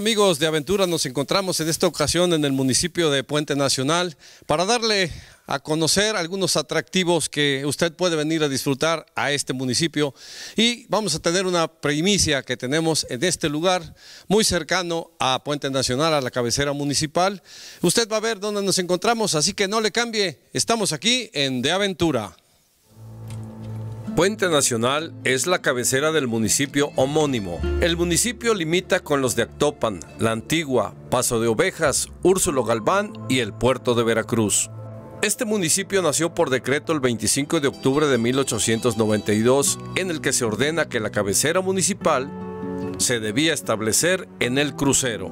amigos de Aventura, nos encontramos en esta ocasión en el municipio de Puente Nacional para darle a conocer algunos atractivos que usted puede venir a disfrutar a este municipio, y vamos a tener una primicia que tenemos en este lugar muy cercano a Puente Nacional, a la cabecera municipal. Usted va a ver dónde nos encontramos, así que no le cambie, estamos aquí en De Aventura. Puente Nacional es la cabecera del municipio homónimo. El municipio limita con los de Actopan, La Antigua, Paso de Ovejas, Úrsulo Galván y el puerto de Veracruz. Este municipio nació por decreto el 25 de octubre de 1892, en el que se ordena que la cabecera municipal se debía establecer en el crucero.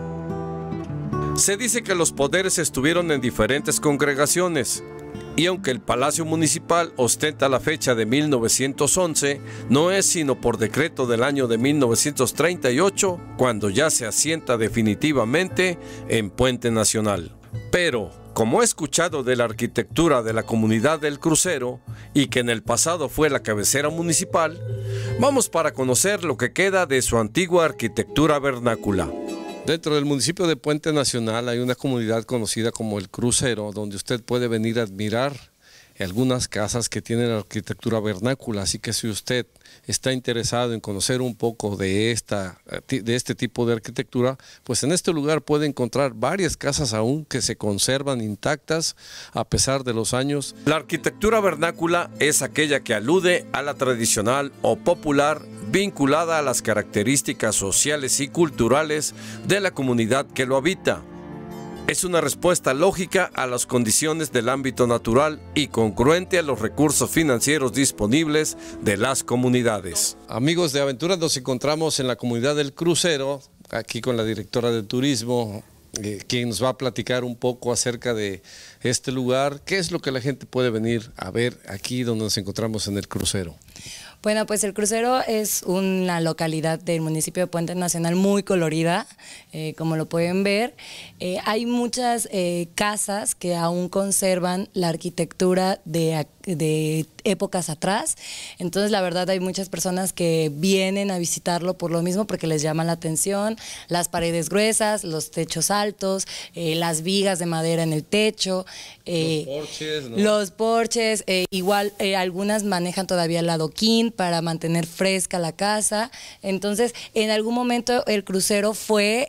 Se dice que los poderes estuvieron en diferentes congregaciones, y aunque el Palacio Municipal ostenta la fecha de 1911, no es sino por decreto del año de 1938 cuando ya se asienta definitivamente en Puente Nacional. Pero, como he escuchado de la arquitectura de la comunidad del crucero y que en el pasado fue la cabecera municipal, vamos para conocer lo que queda de su antigua arquitectura vernácula. Dentro del municipio de Puente Nacional hay una comunidad conocida como El Crucero, donde usted puede venir a admirar algunas casas que tienen arquitectura vernácula. Así que si usted está interesado en conocer un poco de este tipo de arquitectura, pues en este lugar puede encontrar varias casas aún que se conservan intactas a pesar de los años. La arquitectura vernácula es aquella que alude a la tradicional o popular, vinculada a las características sociales y culturales de la comunidad que lo habita. Es una respuesta lógica a las condiciones del ámbito natural y congruente a los recursos financieros disponibles de las comunidades. Amigos de Aventura, nos encontramos en la comunidad del Crucero, aquí con la directora de turismo, quien nos va a platicar un poco acerca de este lugar. ¿Qué es lo que la gente puede venir a ver aquí donde nos encontramos en el Crucero? Bueno, pues el Crucero es una localidad del municipio de Puente Nacional muy colorida, como lo pueden ver. Hay muchas casas que aún conservan la arquitectura de épocas atrás. Entonces, la verdad, hay muchas personas que vienen a visitarlo por lo mismo, porque les llama la atención las paredes gruesas, los techos altos, las vigas de madera en el techo. Los porches, ¿no? Los porches, igual algunas manejan todavía el adoquín para mantener fresca la casa. Entonces, en algún momento el Crucero fue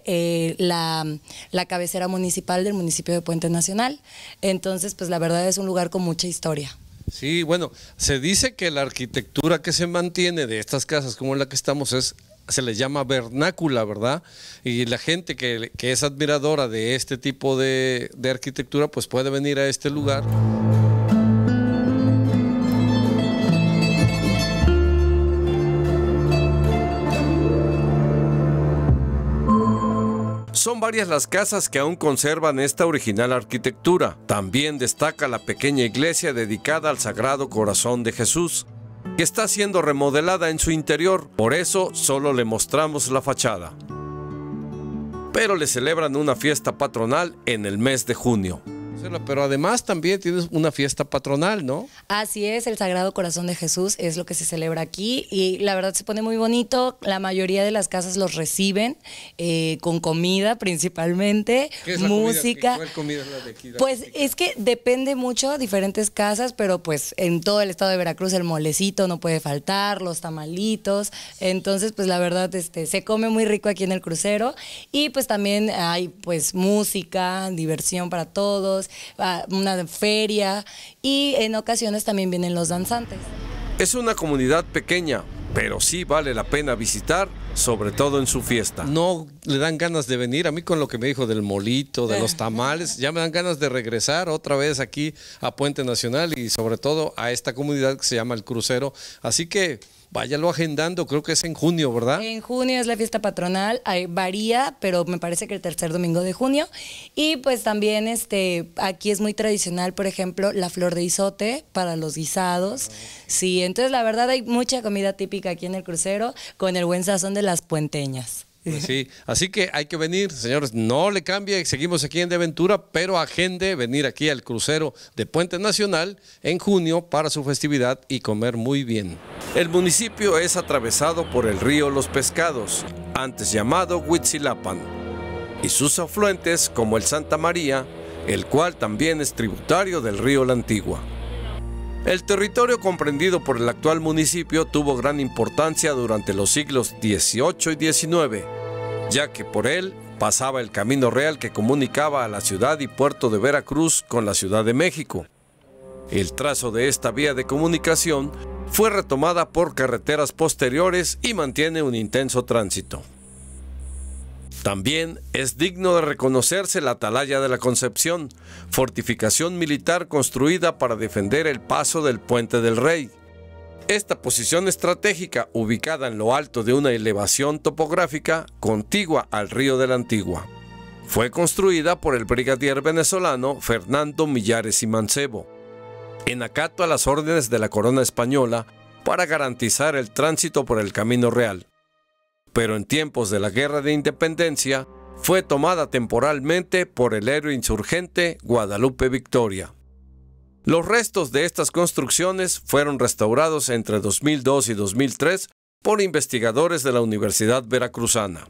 la cabecera municipal del municipio de Puente Nacional. Entonces, pues la verdad es un lugar con mucha historia. Sí, bueno, se dice que la arquitectura que se mantiene de estas casas como la que estamos se les llama vernácula, ¿verdad? Y la gente que es admiradora de este tipo de arquitectura, pues puede venir a este lugar. Son varias las casas que aún conservan esta original arquitectura. También destaca la pequeña iglesia dedicada al Sagrado Corazón de Jesús, que está siendo remodelada en su interior, por eso solo le mostramos la fachada. Pero le celebran una fiesta patronal en el mes de junio. Pero además también tienes una fiesta patronal, ¿no? Así es, el Sagrado Corazón de Jesús es lo que se celebra aquí, y la verdad se pone muy bonito. La mayoría de las casas los reciben con comida principalmente, ¿Qué es la música. ¿Cuál comida es la de aquí? Pues es que depende mucho, diferentes casas, pero pues en todo el estado de Veracruz el molecito no puede faltar, los tamalitos. Entonces pues la verdad se come muy rico aquí en el Crucero, y pues también hay pues música, diversión para todos, una feria, y en ocasiones también vienen los danzantes. Es una comunidad pequeña, pero sí vale la pena visitar, sobre todo en su fiesta. No le dan ganas de venir. A mí, con lo que me dijo del molito, de los tamales, ya me dan ganas de regresar otra vez aquí a Puente Nacional y sobre todo a esta comunidad que se llama El Crucero. Así que váyalo agendando, creo que es en junio, ¿verdad? En junio es la fiesta patronal, varía, pero me parece que el tercer domingo de junio. Y pues también aquí es muy tradicional, por ejemplo, la flor de izote para los guisados. Sí, entonces la verdad hay mucha comida típica aquí en el Crucero, con el buen sazón de las puenteñas. Pues sí, así que hay que venir, señores, no le cambie, seguimos aquí en De Aventura, pero agende venir aquí al Crucero de Puente Nacional en junio para su festividad y comer muy bien. El municipio es atravesado por el río Los Pescados, antes llamado Huitzilapan. y sus afluentes como el Santa María, el cual también es tributario del río La Antigua. El territorio comprendido por el actual municipio tuvo gran importancia durante los siglos XVIII y XIX, ya que por él pasaba el Camino Real que comunicaba a la ciudad y puerto de Veracruz con la Ciudad de México. El trazo de esta vía de comunicación fue retomada por carreteras posteriores y mantiene un intenso tránsito. También es digno de reconocerse la Atalaya de la Concepción, fortificación militar construida para defender el paso del Puente del Rey. Esta posición estratégica, ubicada en lo alto de una elevación topográfica contigua al río de la Antigua, fue construida por el brigadier venezolano Fernando Millares y Mancebo, en acato a las órdenes de la corona española para garantizar el tránsito por el Camino Real. Pero en tiempos de la Guerra de Independencia fue tomada temporalmente por el héroe insurgente Guadalupe Victoria. Los restos de estas construcciones fueron restaurados entre 2002 y 2003 por investigadores de la Universidad Veracruzana.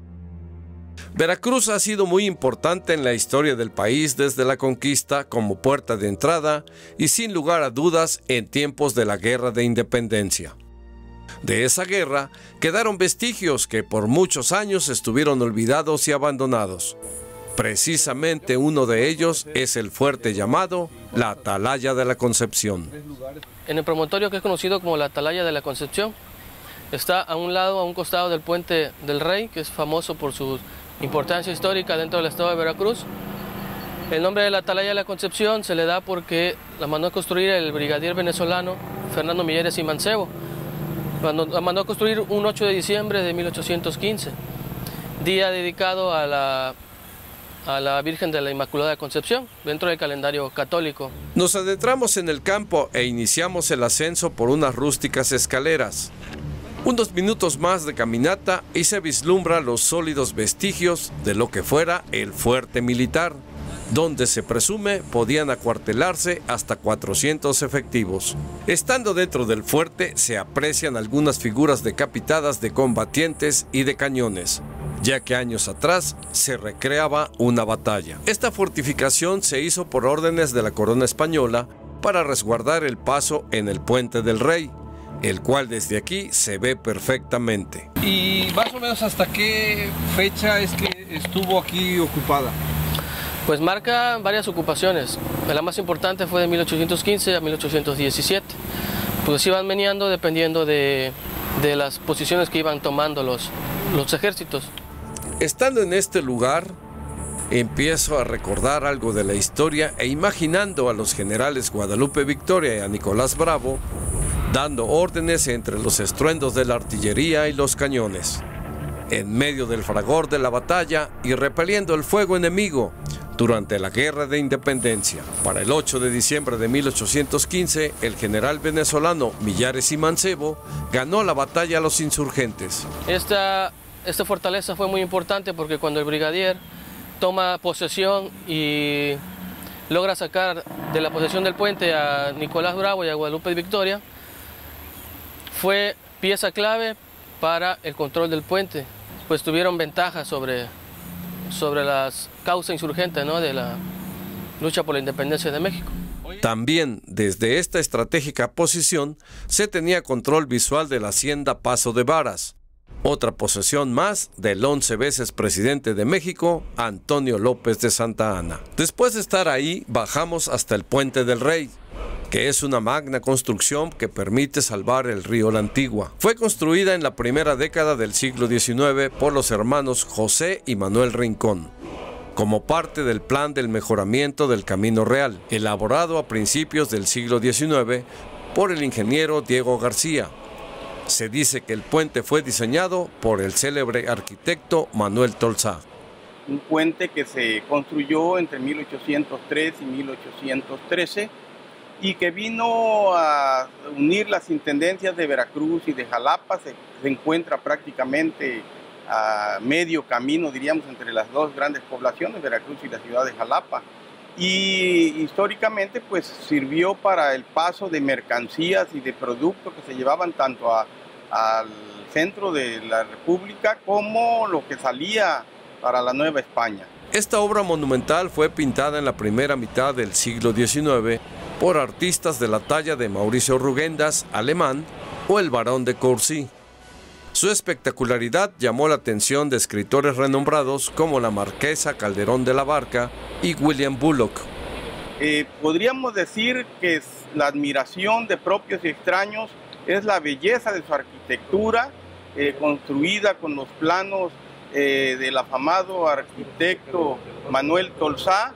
Veracruz ha sido muy importante en la historia del país desde la conquista como puerta de entrada y sin lugar a dudas en tiempos de la Guerra de Independencia. De esa guerra quedaron vestigios que por muchos años estuvieron olvidados y abandonados. Precisamente uno de ellos es el fuerte llamado la Atalaya de la Concepción. En el promontorio que es conocido como la Atalaya de la Concepción, está a un costado del Puente del Rey, que es famoso por su importancia histórica dentro del estado de Veracruz. El nombre de la Atalaya de la Concepción se le da porque la mandó a construir el brigadier venezolano Fernando Millares y Mancebo. La mandó a construir un 8 de diciembre de 1815, día dedicado a la Virgen de la Inmaculada Concepción, dentro del calendario católico. Nos adentramos en el campo e iniciamos el ascenso por unas rústicas escaleras. Unos minutos más de caminata y se vislumbran los sólidos vestigios de lo que fuera el fuerte militar, donde se presume podían acuartelarse hasta 400 efectivos. Estando dentro del fuerte se aprecian algunas figuras decapitadas de combatientes y de cañones, ya que años atrás se recreaba una batalla. Esta fortificación se hizo por órdenes de la corona española para resguardar el paso en el Puente del Rey, el cual desde aquí se ve perfectamente. ¿Y más o menos hasta qué fecha es que estuvo aquí ocupada? Pues marca varias ocupaciones. La más importante fue de 1815 a 1817. Pues iban meneando dependiendo de las posiciones que iban tomando los ejércitos. Estando en este lugar, empiezo a recordar algo de la historia e imaginando a los generales Guadalupe Victoria y a Nicolás Bravo dando órdenes entre los estruendos de la artillería y los cañones, en medio del fragor de la batalla y repeliendo el fuego enemigo durante la Guerra de Independencia. Para el 8 de diciembre de 1815, el general venezolano Millares y Mancebo ganó la batalla a los insurgentes. Esta fortaleza fue muy importante porque cuando el brigadier toma posesión y logra sacar de la posesión del puente a Nicolás Bravo y a Guadalupe Victoria, fue pieza clave para el control del puente, pues tuvieron ventaja sobre las causas insurgentes, ¿no?, de la lucha por la independencia de México. También desde esta estratégica posición se tenía control visual de la hacienda Paso de Varas, otra posesión más del 11 veces presidente de México, Antonio López de Santa Anna. Después de estar ahí, bajamos hasta el Puente del Rey, que es una magna construcción que permite salvar el río La Antigua. Fue construida en la primera década del siglo XIX por los hermanos José y Manuel Rincón, como parte del plan del mejoramiento del Camino Real, elaborado a principios del siglo XIX por el ingeniero Diego García. Se dice que el puente fue diseñado por el célebre arquitecto Manuel Tolsá. Un puente que se construyó entre 1803 y 1813 y que vino a unir las intendencias de Veracruz y de Jalapa. Se encuentra prácticamente a medio camino, diríamos, entre las dos grandes poblaciones, Veracruz y la ciudad de Jalapa. Y históricamente pues sirvió para el paso de mercancías y de productos que se llevaban tanto al centro de la República como lo que salía para la Nueva España. Esta obra monumental fue pintada en la primera mitad del siglo XIX por artistas de la talla de Mauricio Rugendas, alemán, o el Barón de Courcy. Su espectacularidad llamó la atención de escritores renombrados como la Marquesa Calderón de la Barca y William Bullock. Podríamos decir que la admiración de propios y extraños es la belleza de su arquitectura, construida con los planos del afamado arquitecto Manuel Tolsá,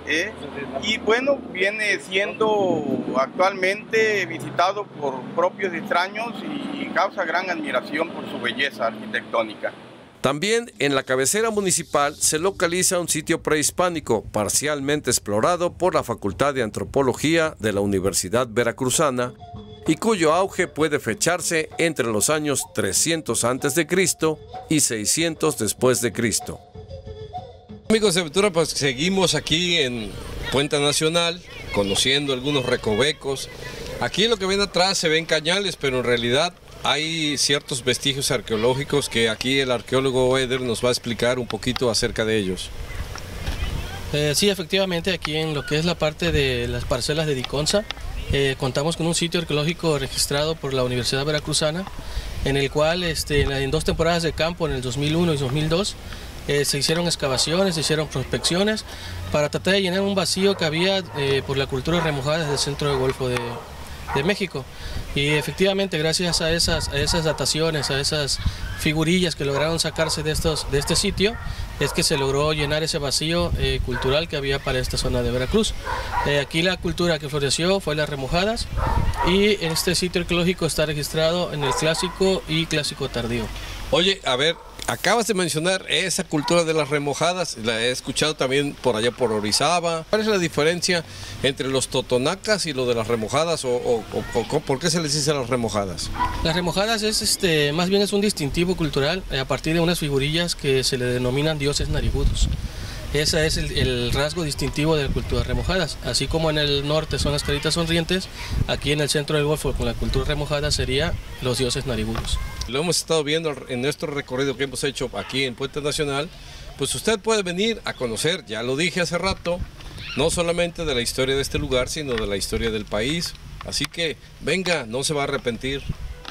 y bueno, viene siendo actualmente visitado por propios y extraños y causa gran admiración por su belleza arquitectónica. También en la cabecera municipal se localiza un sitio prehispánico parcialmente explorado por la Facultad de Antropología de la Universidad Veracruzana y cuyo auge puede fecharse entre los años 300 a.C. y 600 después de Cristo. Amigos de Aventura, pues seguimos aquí en Puente Nacional, conociendo algunos recovecos. Aquí lo que ven atrás se ven cañales, pero en realidad hay ciertos vestigios arqueológicos que aquí el arqueólogo Eder nos va a explicar un poquito acerca de ellos. Sí, efectivamente, aquí en lo que es la parte de las parcelas de Diconsa, contamos con un sitio arqueológico registrado por la Universidad Veracruzana, en el cual en 2 temporadas de campo, en el 2001 y 2002, se hicieron excavaciones, se hicieron prospecciones para tratar de llenar un vacío que había por la cultura remojada desde el centro del Golfo de México. Y efectivamente, gracias a esas dataciones, a esas figurillas que lograron sacarse de este sitio, es que se logró llenar ese vacío cultural que había para esta zona de Veracruz. Aquí la cultura que floreció fue las remojadas, y este sitio arqueológico está registrado en el Clásico y Clásico tardío. Oye, a ver, acabas de mencionar esa cultura de las remojadas, la he escuchado también por allá por Orizaba. ¿Cuál es la diferencia entre los totonacas y lo de las remojadas, o por qué se les dice las remojadas? Las remojadas más bien es un distintivo cultural a partir de unas figurillas que se le denominan dioses narigudos. Ese es el rasgo distintivo de la cultura remojadas. Así como en el norte son las caritas sonrientes, aquí en el centro del Golfo con la cultura remojada sería los dioses narigudos. Lo hemos estado viendo en nuestro recorrido que hemos hecho aquí en Puente Nacional. Pues usted puede venir a conocer, ya lo dije hace rato, no solamente de la historia de este lugar, sino de la historia del país. Así que venga, no se va a arrepentir.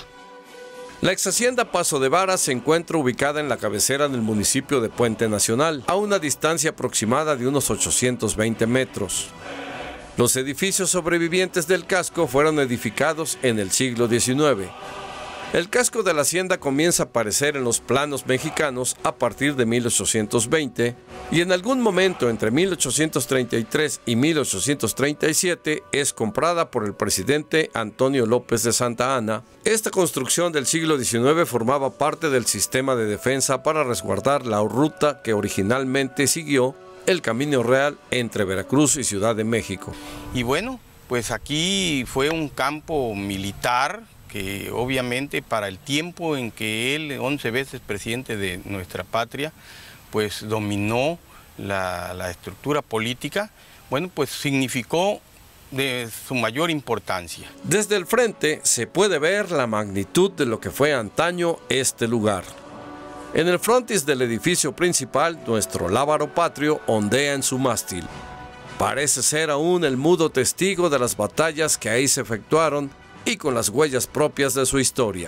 La ex hacienda Paso de Varas se encuentra ubicada en la cabecera del municipio de Puente Nacional, a una distancia aproximada de unos 820 metros. Los edificios sobrevivientes del casco fueron edificados en el siglo XIX. El casco de la hacienda comienza a aparecer en los planos mexicanos a partir de 1820 y en algún momento entre 1833 y 1837 es comprada por el presidente Antonio López de Santa Anna. Esta construcción del siglo XIX formaba parte del sistema de defensa para resguardar la ruta que originalmente siguió el Camino Real entre Veracruz y Ciudad de México. Y bueno, pues aquí fue un campo militar que obviamente para el tiempo en que él, 11 veces presidente de nuestra patria, pues dominó la estructura política, bueno, pues significó de su mayor importancia. Desde el frente se puede ver la magnitud de lo que fue antaño este lugar. En el frontis del edificio principal, nuestro lábaro patrio ondea en su mástil. Parece ser aún el mudo testigo de las batallas que ahí se efectuaron y con las huellas propias de su historia.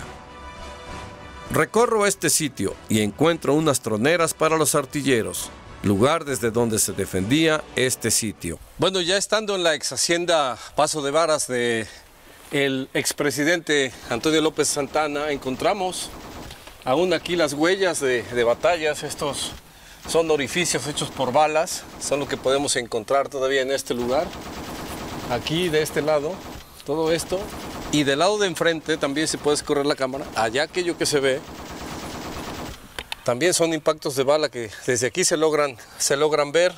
Recorro este sitio y encuentro unas troneras para los artilleros, lugar desde donde se defendía este sitio. Bueno, ya estando en la ex hacienda Paso de Varas de el expresidente Antonio López Santana, encontramos aún aquí las huellas de batallas. Estos son orificios hechos por balas, son lo que podemos encontrar todavía en este lugar. Aquí de este lado, todo esto. Y del lado de enfrente también se puede escurrir la cámara. Allá aquello que se ve, también son impactos de bala que desde aquí se logran ver.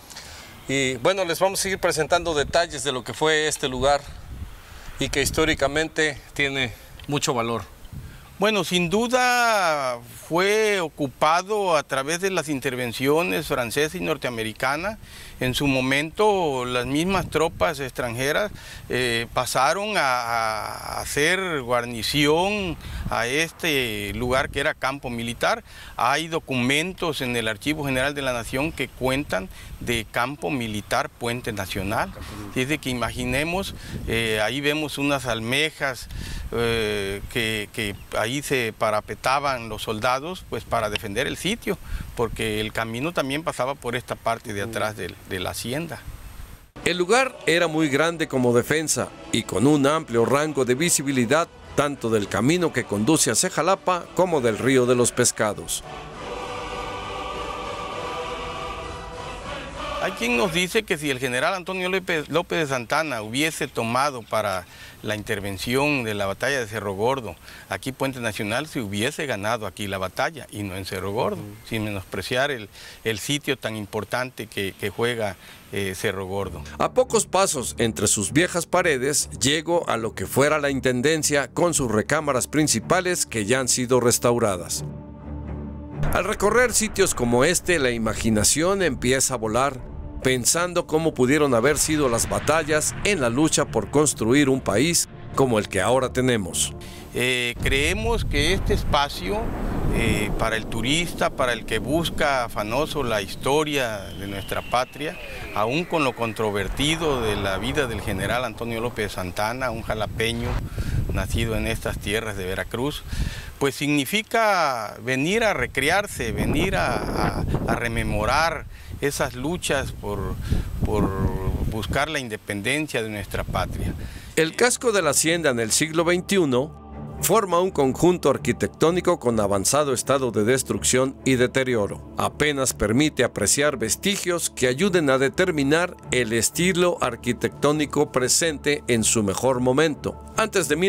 Y bueno, les vamos a seguir presentando detalles de lo que fue este lugar y que históricamente tiene mucho valor. Bueno, sin duda fue ocupado a través de las intervenciones francesa y norteamericana En su momento las mismas tropas extranjeras pasaron a hacer guarnición a este lugar que era campo militar. Hay documentos en el Archivo General de la Nación que cuentan de campo militar Puente Nacional. Desde que imaginemos, ahí vemos unas almejas que ahí se parapetaban los soldados pues para defender el sitio, porque el camino también pasaba por esta parte de atrás de la hacienda. El lugar era muy grande como defensa y con un amplio rango de visibilidad tanto del camino que conduce hacia Jalapa como del río de los Pescados. Hay quien nos dice que si el general Antonio López de Santana hubiese tomado para la intervención de la batalla de Cerro Gordo aquí Puente Nacional, se hubiese ganado aquí la batalla y no en Cerro Gordo, sin menospreciar el sitio tan importante que juega Cerro Gordo. A pocos pasos entre sus viejas paredes llegó a lo que fuera la intendencia con sus recámaras principales que ya han sido restauradas. Al recorrer sitios como este, la imaginación empieza a volar, pensando cómo pudieron haber sido las batallas en la lucha por construir un país como el que ahora tenemos. Creemos que este espacio para el turista, para el que busca afanoso la historia de nuestra patria, aún con lo controvertido de la vida del general Antonio López de Santana, un jalapeño nacido en estas tierras de Veracruz, pues significa venir a recrearse, venir a rememorar esas luchas por buscar la independencia de nuestra patria. El casco de la hacienda en el siglo XXI forma un conjunto arquitectónico con avanzado estado de destrucción y deterioro. Apenas permite apreciar vestigios que ayuden a determinar el estilo arquitectónico presente en su mejor momento. Antes de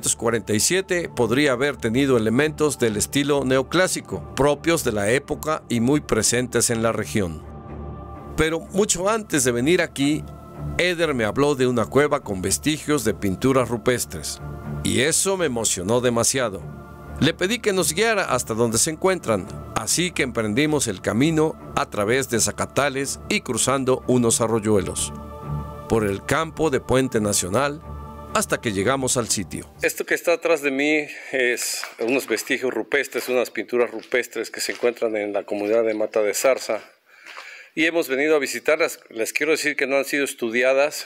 1847 podría haber tenido elementos del estilo neoclásico, propios de la época y muy presentes en la región. Pero mucho antes de venir aquí, Eder me habló de una cueva con vestigios de pinturas rupestres. Y eso me emocionó demasiado. Le pedí que nos guiara hasta donde se encuentran, así que emprendimos el camino a través de zacatales y cruzando unos arroyuelos, por el campo de Puente Nacional, hasta que llegamos al sitio. Esto que está atrás de mí es unos vestigios rupestres, unas pinturas rupestres que se encuentran en la comunidad de Mata de Zarza. Y hemos venido a visitarlas. Les quiero decir que no han sido estudiadas.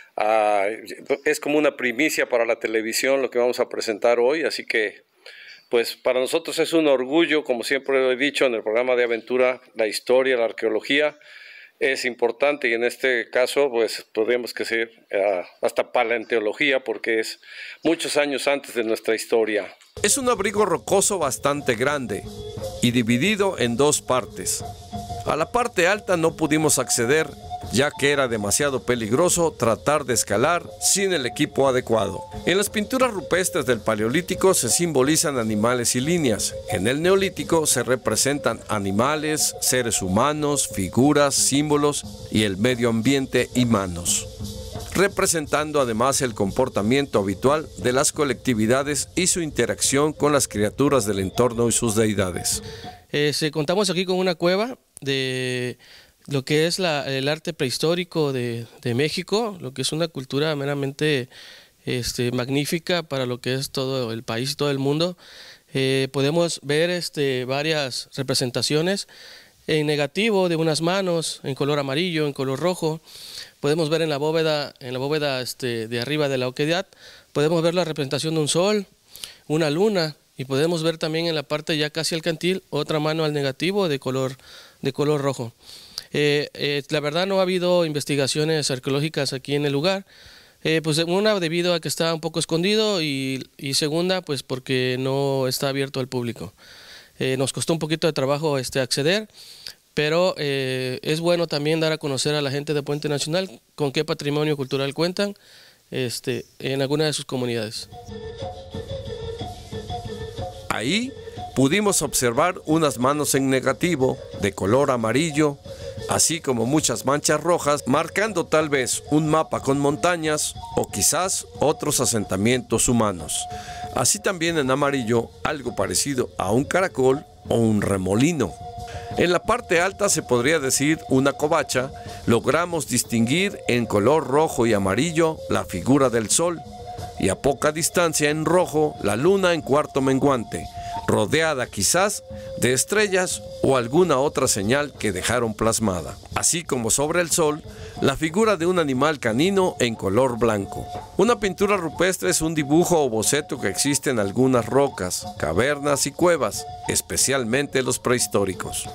Es como una primicia para la televisión lo que vamos a presentar hoy, así que pues para nosotros es un orgullo, como siempre he dicho en el programa de aventura, la historia, la arqueología es importante y en este caso pues podríamos decir hasta paleontología porque es muchos años antes de nuestra historia. Es un abrigo rocoso bastante grande y dividido en dos partes. A la parte alta no pudimos acceder, ya que era demasiado peligroso tratar de escalar sin el equipo adecuado. En las pinturas rupestres del Paleolítico se simbolizan animales y líneas. En el Neolítico se representan animales, seres humanos, figuras, símbolos y el medio ambiente y manos, representando además el comportamiento habitual de las colectividades y su interacción con las criaturas del entorno y sus deidades. Contamos aquí con una cueva de lo que es el arte prehistórico de México, lo que es una cultura meramente magnífica para lo que es todo el país y todo el mundo. Podemos ver varias representaciones en negativo de unas manos, en color amarillo, en color rojo. Podemos ver en la bóveda de arriba de la oquedad, podemos ver la representación de un sol, una luna, y podemos ver también en la parte ya casi al cantil otra mano al negativo de color rojo. La verdad no ha habido investigaciones arqueológicas aquí en el lugar, pues una debido a que está un poco escondido y segunda pues porque no está abierto al público. Nos costó un poquito de trabajo acceder, pero es bueno también dar a conocer a la gente de Puente Nacional con qué patrimonio cultural cuentan en alguna de sus comunidades. Ahí pudimos observar unas manos en negativo de color amarillo, así como muchas manchas rojas, marcando tal vez un mapa con montañas o quizás otros asentamientos humanos. Así también en amarillo, algo parecido a un caracol o un remolino. En la parte alta se podría decir una covacha, logramos distinguir en color rojo y amarillo la figura del sol y a poca distancia en rojo la luna en cuarto menguante, rodeada quizás de estrellas o alguna otra señal que dejaron plasmada, así como sobre el sol la figura de un animal canino en color blanco. Una pintura rupestre es un dibujo o boceto que existe en algunas rocas, cavernas y cuevas, especialmente los prehistóricos.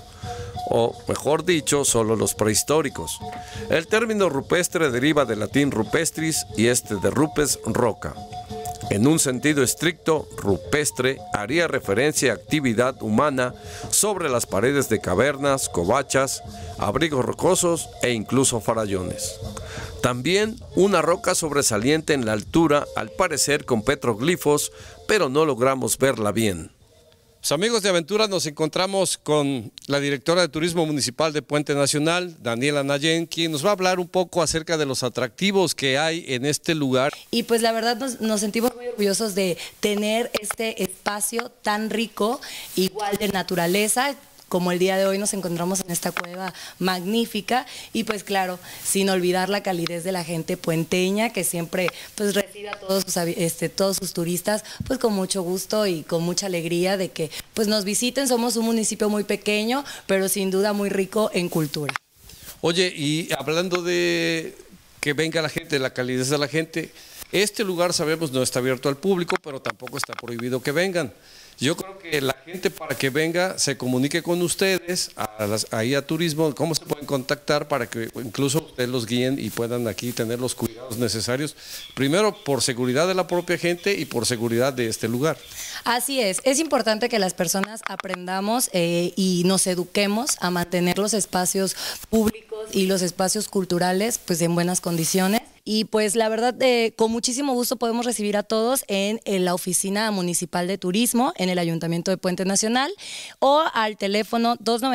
O, mejor dicho, solo los prehistóricos. El término rupestre deriva del latín rupestris y de rupes, roca. En un sentido estricto, rupestre haría referencia a actividad humana sobre las paredes de cavernas, covachas, abrigos rocosos e incluso farallones. También una roca sobresaliente en la altura, al parecer con petroglifos, pero no logramos verla bien. Pues amigos de Aventura, nos encontramos con la directora de Turismo Municipal de Puente Nacional, Daniela Nayen, quien nos va a hablar un poco acerca de los atractivos que hay en este lugar. Y pues la verdad nos sentimos muy orgullosos de tener este espacio tan rico, igual de naturaleza, como el día de hoy nos encontramos en esta cueva magnífica y pues claro, sin olvidar la calidez de la gente puenteña que siempre pues recibe a todos sus turistas pues con mucho gusto y con mucha alegría de que pues nos visiten. Somos un municipio muy pequeño, pero sin duda muy rico en cultura. Oye, y hablando de que venga la gente, la calidez de la gente, este lugar sabemos no está abierto al público, pero tampoco está prohibido que vengan. Yo creo que la gente para que venga se comunique con ustedes, ahí a Turismo, cómo se pueden contactar para que incluso ustedes los guíen y puedan aquí tener los cuidados necesarios, primero por seguridad de la propia gente y por seguridad de este lugar. Así es importante que las personas aprendamos y nos eduquemos a mantener los espacios públicos y los espacios culturales pues en buenas condiciones. Y pues la verdad, con muchísimo gusto podemos recibir a todos en la Oficina Municipal de Turismo, en el Ayuntamiento de Puente Nacional, o al teléfono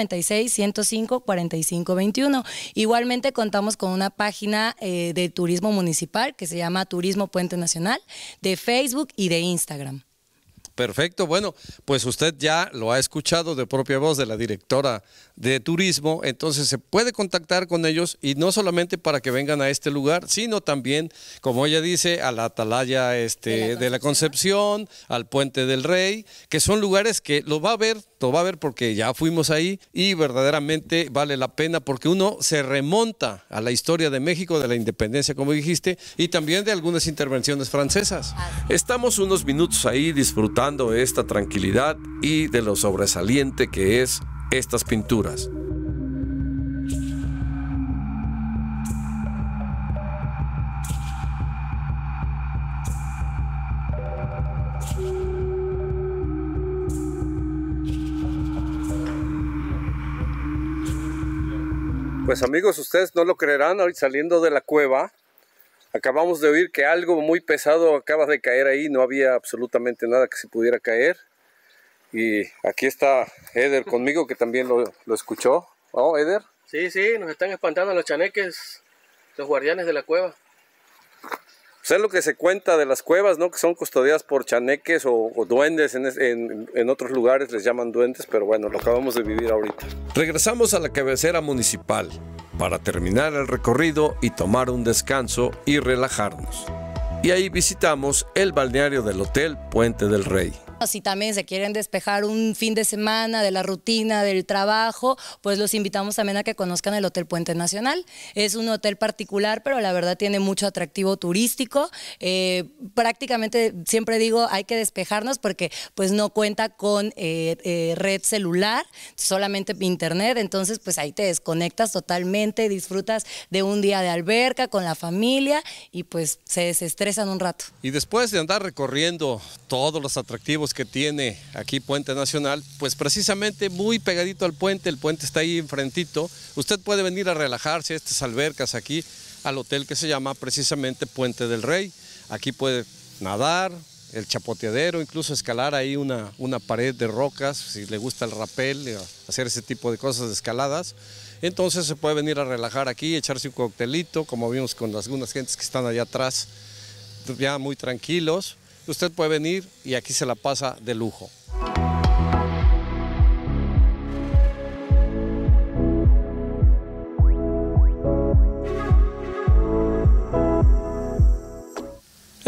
296-105-4521. Igualmente contamos con una página de turismo municipal que se llama Turismo Puente Nacional, de Facebook y de Instagram. Perfecto, bueno, pues usted ya lo ha escuchado de propia voz de la directora de Turismo, entonces se puede contactar con ellos y no solamente para que vengan a este lugar, sino también, como ella dice, a la Atalaya de la Concepción, al Puente del Rey, que son lugares que lo va a ver porque ya fuimos ahí y verdaderamente vale la pena porque uno se remonta a la historia de México, de la independencia, como dijiste, y también de algunas intervenciones francesas. Estamos unos minutos ahí disfrutando esta tranquilidad y de lo sobresaliente que es estas pinturas. Pues amigos, ustedes no lo creerán, hoy saliendo de la cueva, acabamos de oír que algo muy pesado acaba de caer ahí, no había absolutamente nada que se pudiera caer. Y aquí está Eder conmigo, que también lo escuchó. ¿Oh, Eder? Sí, nos están espantando los chaneques, los guardianes de la cueva. Pues es lo que se cuenta de las cuevas, ¿no? Que son custodiadas por chaneques o duendes, en otros lugares les llaman duendes, pero bueno, lo acabamos de vivir ahorita. Regresamos a la cabecera municipal para terminar el recorrido y tomar un descanso y relajarnos. Y ahí visitamos el balneario del Hotel Puente del Rey. Si también se quieren despejar un fin de semana de la rutina del trabajo, pues los invitamos también a que conozcan el Hotel Puente Nacional. Es un hotel particular, pero la verdad tiene mucho atractivo turístico. Prácticamente siempre digo hay que despejarnos porque pues no cuenta con red celular, solamente internet, entonces pues ahí te desconectas totalmente, disfrutas de un día de alberca con la familia y pues se desestresan un rato. Y después de andar recorriendo todos los atractivos que tiene aquí Puente Nacional, pues precisamente muy pegadito al puente, el puente está ahí enfrentito, usted puede venir a relajarse a estas albercas aquí al hotel que se llama precisamente Puente del Rey. Aquí puede nadar, el chapoteadero, incluso escalar ahí una pared de rocas, si le gusta el rapel, hacer ese tipo de cosas de escaladas. Entonces se puede venir a relajar aquí, echarse un coctelito, como vimos con algunas gentes que están allá atrás, ya muy tranquilos. Usted puede venir y aquí se la pasa de lujo.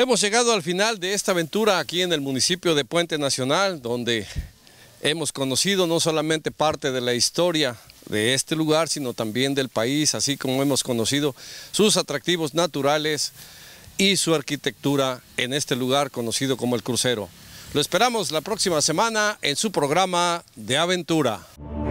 Hemos llegado al final de esta aventura aquí en el municipio de Puente Nacional, donde hemos conocido no solamente parte de la historia de este lugar, sino también del país, así como hemos conocido sus atractivos naturales y su arquitectura en este lugar conocido como El Crucero. Lo esperamos la próxima semana en su programa de aventura.